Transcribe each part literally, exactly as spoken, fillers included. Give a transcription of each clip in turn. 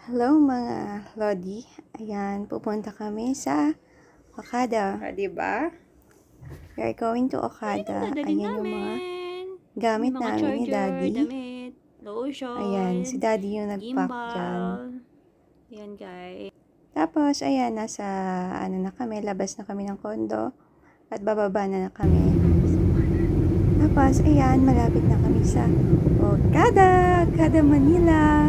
Hello mga Lodi. Ayan, pupunta kami sa Okada. Ah, diba? We are going to Okada. Ayan yung mga gamit mga namin ni charger, Daddy. damit, lotion, Ayan, si Daddy yung nag-pack dyan. Ayan guys. Tapos, ayan, nasa ano na kami, labas na kami ng kondo. At bababa na na kami. Tapos, ayan, malapit na kami sa Okada. Okada, Manila.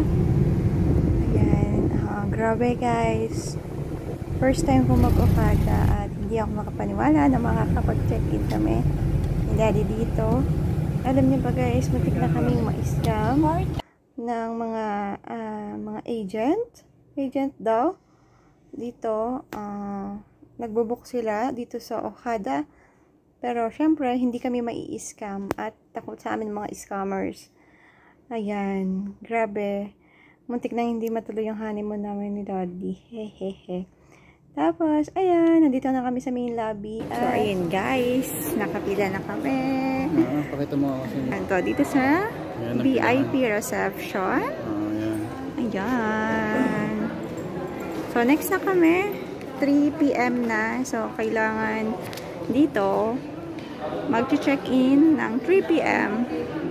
Grabe guys, first time ko mag-Okada at hindi ako makapaniwala na makakapag-check-in kami ni Daddy dito. Alam niyo ba guys, matik na kaming ma-scam ng mga uh, mga agent agent daw dito. Uh, nagbo-book sila dito sa Okada, pero syempre hindi kami mai-scam at takot sa amin mga scammers. Ayan, grabe. Muntik na hindi matuloy yung honeymoon namin ni Daddy. Hehehe. Tapos, ayan, nandito na kami sa main lobby. At, so, ayan guys, nakapila na kami. Ah, pakita mo ako sa Ito, dito sa ayan, V I P reception. Oh, ayan. Ayan. So, next na kami. three P M na. So, kailangan dito mag-check-in ng three P M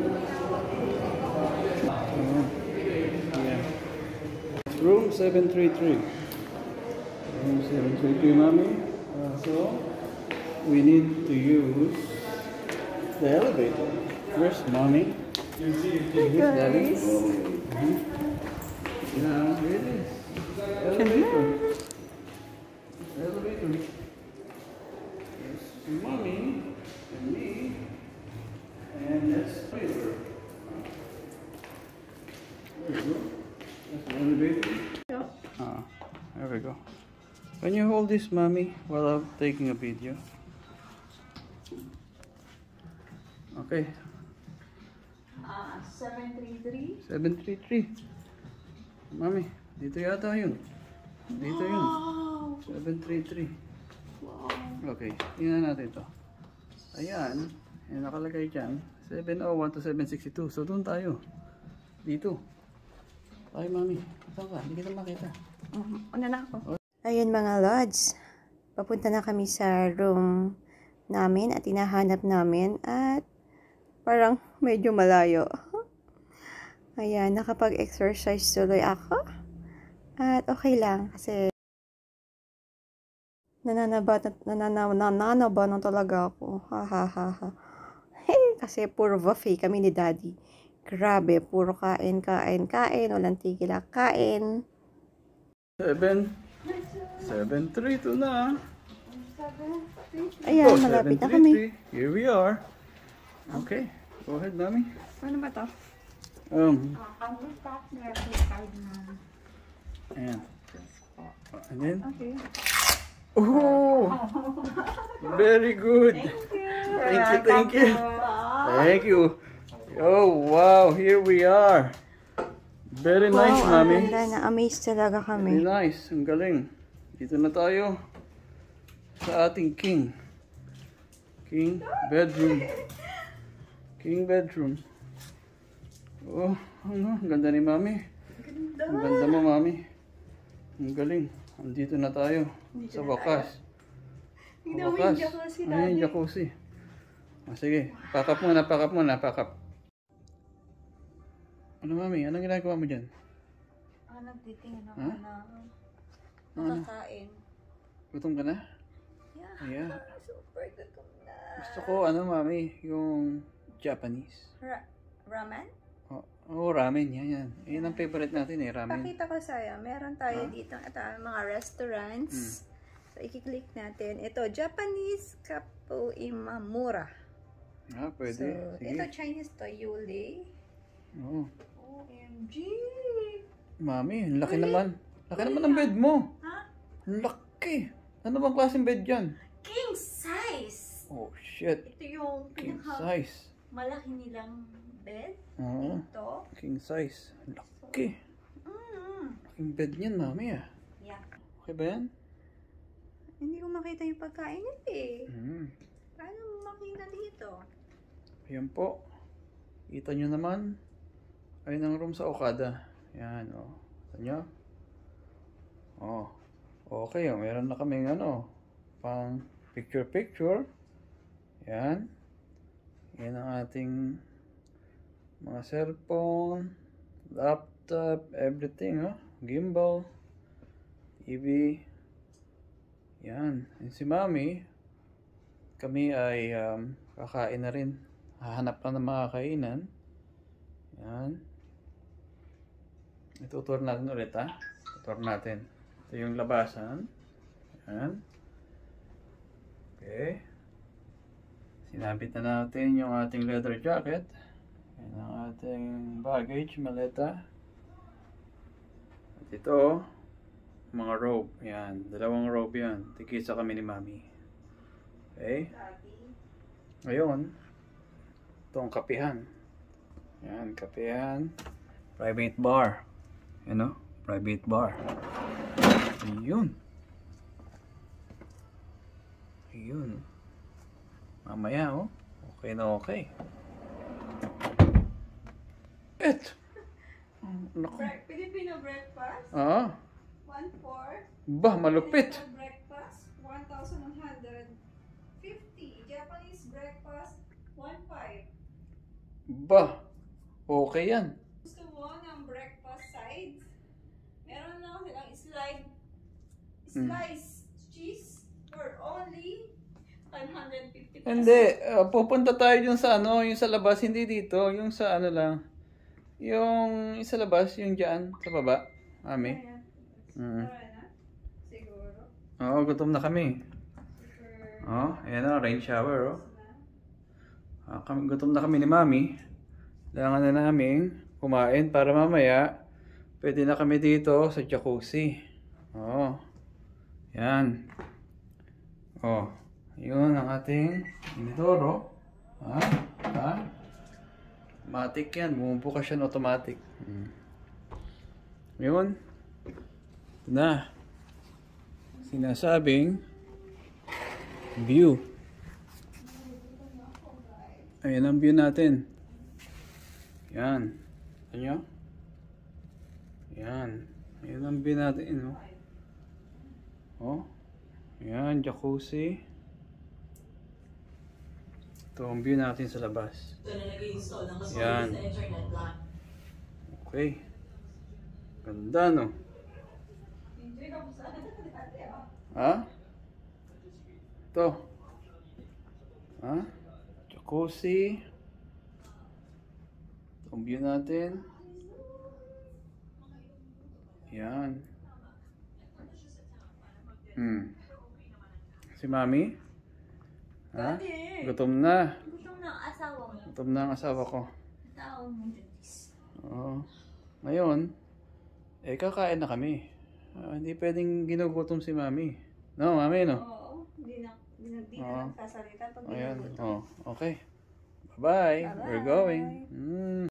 Room seven three three. Room seven three three, mommy. Uh, so, we need to use the elevator. Where's mommy? Where's Daddy? Mm-hmm. Yeah, here it is. Elevator. Elevator. There's mommy and me. And that's elevator. There we go. That's the elevator. Ah, there we go. Can you hold this, mommy, while I'm taking a video? Okay. Ah, seven three three. seven three three. Mommy, dito yata yun. Dito yun. seven three three. Okay, tingnan natin ito. Ayan, yung nakalagay dyan. seven oh one to seven sixty-two. So, doon tayo. Dito. Ay, mami. Saan ka? Hindi kita makita. Uh, una na ako. Ayun mga lods. Papunta na kami sa room namin at hinahanap namin at parang medyo malayo. Ayan, nakapag-exercise tuloy ako. At okay lang kasi nananaba, nananaba, nananaba na talaga ako. Ha ha ha ha. Kasi puro buffet kami ni Daddy. Grabe, puro kain, kain, kain. Walang tigil na kain. seven. seven three two na. Ayan, oh, malapit na kami. Here we are. Okay, go ahead, mommy. Ano ba to? Um. Ayan. And then? Okay. Oh! Very good. Thank you, thank you. Thank you. Oh, wow. Here we are. Very nice, wow, mommy. Na-amaze talaga kami. Very nice. Ang galing. Dito na tayo sa ating king. King bedroom. King bedroom. Oh, ano? Ang ganda ni mami. Ang ganda mo, mami. Ang galing. Andito na tayo. Dito sa wakas. Sa wakas. Ayun, jacuzzi. Ah, sige. Pack up muna, pack up muna, pack up. Ano, mami? Anong ginagawa mo dyan? Ah, nagtitingin ako huh? na nakakain. Gutom ka na? Yeah. Yeah. Super gutom na. Gusto ko, ano, mami, yung Japanese. Ra ramen? Oh, oh, ramen. Yan, yan. Yan ang favorite natin eh, ramen. Pakita ko sa'yo. Meron tayo huh? dito at uh, mga restaurants. Hmm. So, i-click natin. Ito, Japanese Kapo Imamura. Ah, pwede. So, sige. Ito, Chinese to, Yuli. Oh. O M G! Mami, ang laki naman. Laki naman ang bed mo. Ha? Ang laki. Ano bang klaseng bed dyan? King size! Oh, shit. Ito yung King pinaka size. malaki nilang bed. Oo. Ito. King size. Ang laki. Mm. Laking bed niyan, mami ah. Yeah. Okay ba yan? Hindi ko makita yung pagkain nila eh. Mm. Paano mo makita dito? Ayan po. Kita nyo naman. Ayun ang room sa Okada. Yan, oh. Kita nyo? Oh. Okay, oh, meron na kaming ano, pang picture-picture. Yan. Yan ang ating mga cellphone, laptop, everything, oh. Gimbal, T V. Yan. Yan si Mami. Kami ay um, kakain na rin. Hahanap lang ng mga kainan. Yan. Itutur natin ulit, ha? Itutur natin. Ito yung labasan. Yan. Okay. Sinabit na natin yung ating leather jacket. Yan ang ating baggage, maleta. At ito, mga robe. Yan. Dalawang robe yan. Tikisa kami ni Mami. Okay. Ngayon, ito ang kapihan. Yan, kapihan. Private bar. Yan o, private bar. Ayun. Ayun. Mamaya oh. Okay na okay. Et! Naku. Filipino breakfast, Ah, one four. bah, malupit. Filipino breakfast, one thousand one hundred fifty. Japanese breakfast, one five. Bah, okay yan. Gusto mo ng breakfast sides? Meron lang silang slide, slice cheese for only five hundred fifty pesos. Hindi, uh, pupunta tayo dun sa ano, yung sa labas, hindi dito, yung sa ano lang. Yung sa labas, yung dyan, sa baba, Mami. Ayan. Mm. Tara na? Siguro. Oo, gutom na kami. Oh, ayan na, rain shower, oh. Ah, kami, gutom na kami ni Mami. Kailangan na namin kumain para mamaya pwede na kami dito sa jacuzzi. Oh. Yan. Oh. Yun ang ating inidoro. Ha? Ha? Automatic yan. Bumubukas siya ng automatic. Hmm. Yun. Ito na. Sinasabing view. Ayan ang view natin. Yan. Ano nyo? Yan. Ayan ang view natin. No? Oh. Yan. Jacuzzi. Ito ang view natin sa labas. Yan. Okay. Ganda, no? Ha? Ito. Ha? Jacuzzi. Ito ang view natin. Yan. Hmm. Si Mami? Ha? Gutom na. Gusto ng asawa mo. Gutom na ang asawa ko. Tao mo, Judis. Oo. Ngayon, eh kakain na kami. Ah, hindi pwedeng ginugutom si Mami. No, Mami, no? Oo. Hindi na, hindi na, hindi Oo. na nagsasalita pag Ayan. ginugutom. Oh, okay. Bye-bye. Bye-bye. We're going. Mm.